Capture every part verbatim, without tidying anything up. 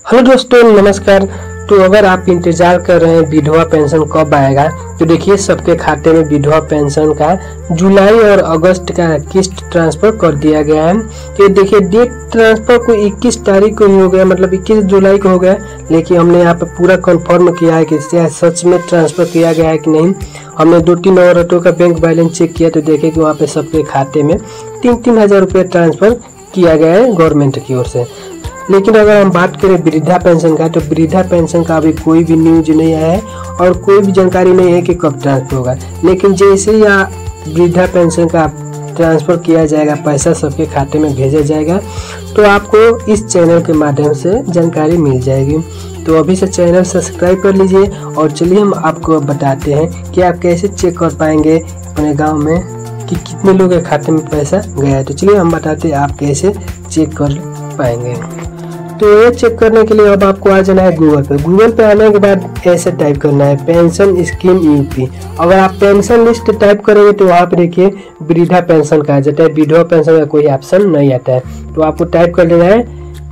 Hello दोस्तों, नमस्कार। तो अगर आप इंतजार कर रहे हैं विधवा पेंशन कब आएगा, तो देखिए सबके खाते में विधवा पेंशन का जुलाई और अगस्त का किस्त ट्रांसफर कर दिया गया है। तो देखिए डेट ट्रांसफर को इक्कीस तारीख को ही हो गया, मतलब इक्कीस जुलाई को हो गया, लेकिन हमने यहाँ पे पूरा कंफर्म किया है कि सच में ट्रांसफर किया गया है कि नहीं। हमने दो तीन औरतों का बैंक बैलेंस चेक किया तो देखे कि वहाँ पे सबके खाते में तीन तीन हजार रुपये ट्रांसफर किया गया है गवर्नमेंट की ओर से। लेकिन अगर हम बात करें वृद्धा पेंशन का, तो वृद्धा पेंशन का अभी कोई भी न्यूज नहीं आया है और कोई भी जानकारी नहीं है कि कब ट्रांसफर होगा। लेकिन जैसे ही वृद्धा पेंशन का ट्रांसफर किया जाएगा, पैसा सबके खाते में भेजा जाएगा, तो आपको इस चैनल के माध्यम से जानकारी मिल जाएगी। तो अभी से चैनल सब्सक्राइब कर लीजिए और चलिए हम आपको बताते हैं कि आप कैसे चेक कर पाएंगे अपने गाँव में कि कितने लोगों के खाते में पैसा गया है। तो चलिए हम बताते हैं आप कैसे चेक कर पाएंगे। तो ये चेक करने के लिए अब आपको आ जाना है गूगल पे। गूगल पे आने के बाद ऐसे टाइप करना है पेंशन स्कीम यूपी। अगर आप पेंशन लिस्ट टाइप करेंगे तो वहाँ पे देखिए वृद्धा पेंशन का आ जाता है, विधवा पेंशन का कोई ऑप्शन नहीं आता है। तो आपको टाइप कर देना है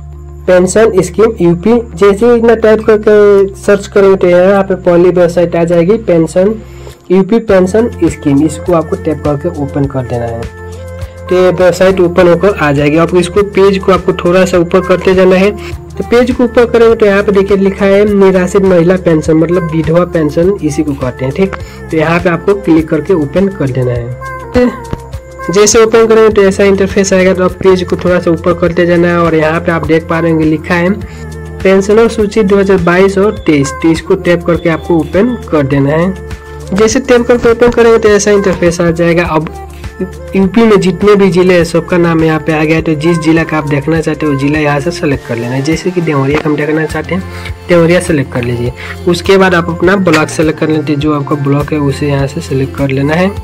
पेंशन स्कीम यूपी। जैसे ही इतना टाइप करके सर्च करेंगे तो यहाँ पे पहली वेबसाइट आ जाएगी पेंशन यूपी पेंशन स्कीम। इसको आपको टैप करके ओपन कर देना है तो ये वेबसाइट ओपन होकर आ जाएगी। आपको इसको पेज को आपको थोड़ा सा ऊपर करते जाना है। तो पेज को ऊपर करेंगे तो यहाँ पे देखिए लिखा है निराश्रित महिला पेंशन, मतलब विधवा पेंशन, इसी को कहते हैं। ठीक, तो यहाँ पे आपको क्लिक करके ओपन कर देना है। जैसे ओपन करेंगे तो ऐसा इंटरफेस आएगा। तो आप पेज को थोड़ा सा ऊपर करते जाना है और यहाँ पे आप देख पा रहे होंगे लिखा है पेंशनर सूची दो हजार बाईस और तेईस। तो इसको टैप करके आपको ओपन कर देना है। जैसे टैप करके ओपन करेंगे तो ऐसा इंटरफेस आ जाएगा। अब यूपी में जितने भी जिले हैं सबका नाम यहाँ पे आ गया है। तो जिस जिला का आप देखना चाहते हो जिला यहाँ से सेलेक्ट कर लेना है। जैसे कि देवरिया का हम देखना चाहते हैं, देवरिया सेलेक्ट कर लीजिए। उसके बाद आप अपना ब्लॉक सेलेक्ट कर लेते हैं, जो आपका ब्लॉक है उसे यहाँ से सेलेक्ट कर लेना है।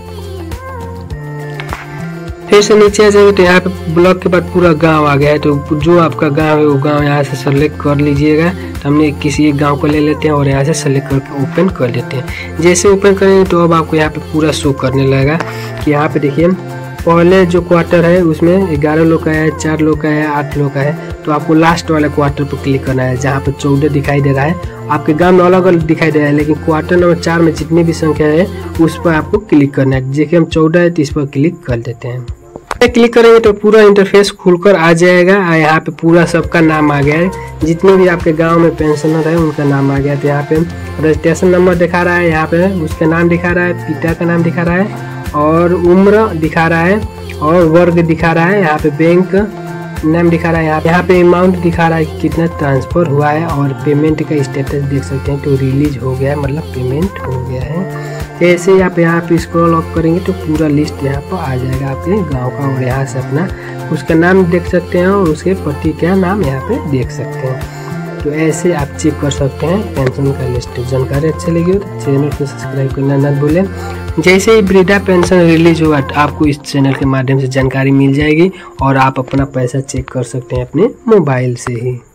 फिर से नीचे आ जाएगा तो यहाँ पे ब्लॉक के बाद पूरा गांव आ गया है। तो जो आपका गांव है वो गांव यहाँ से सेलेक्ट कर लीजिएगा। तो हमने किसी एक गांव को ले लेते हैं और यहाँ से सेलेक्ट करके ओपन कर देते हैं। जैसे ओपन करेंगे तो अब आपको यहाँ पे पूरा शो करने लगेगा कि यहाँ पे देखिए पहले जो क्वार्टर है उसमें ग्यारह लोग का है, चार लोग का है, आठ लोग का है। तो आपको लास्ट वाले क्वार्टर पर क्लिक करना है जहाँ पे चौदह दिखाई दे रहा है। आपके गांव में अलग अलग दिखाई दे रहा है, लेकिन क्वार्टर नंबर चार में जितनी भी संख्या है उस पर आपको क्लिक करना है। देखिए हम चौदह है तो इस पर क्लिक कर देते हैं। क्लिक करेंगे तो पूरा इंटरफेस खुलकर आ जाएगा। यहाँ पे पूरा सबका नाम आ गया है, जितने भी आपके गांव में पेंशनर है उनका नाम आ गया। तो यहाँ पे रजिस्ट्रेशन नंबर दिखा रहा है, यहाँ पे उसका नाम दिखा रहा है, पिता का नाम दिखा रहा है और उम्र दिखा रहा है और वर्ग दिखा रहा है। यहाँ पे बैंक नाम दिखा रहा है, यहाँ पे यहाँ पे अमाउंट दिखा रहा है कि कितना ट्रांसफर हुआ है और पेमेंट का स्टेटस देख सकते हैं। तो रिलीज हो गया है, मतलब पेमेंट हो गया है। ऐसे ही आप यहाँ पे स्क्रॉल अप करेंगे तो पूरा लिस्ट यहाँ पर आ जाएगा आपके गांव का और यहाँ से अपना उसका नाम देख सकते हैं और उसके पति का नाम यहाँ पे देख सकते हैं। तो ऐसे आप चेक कर सकते हैं पेंशन का लिस्ट। जानकारी अच्छी लगी हो तो चैनल को सब्सक्राइब करना न भूलें। जैसे ही वृद्धा पेंशन रिलीज होगा तो आपको इस चैनल के माध्यम से जानकारी मिल जाएगी और आप अपना पैसा चेक कर सकते हैं अपने मोबाइल से ही।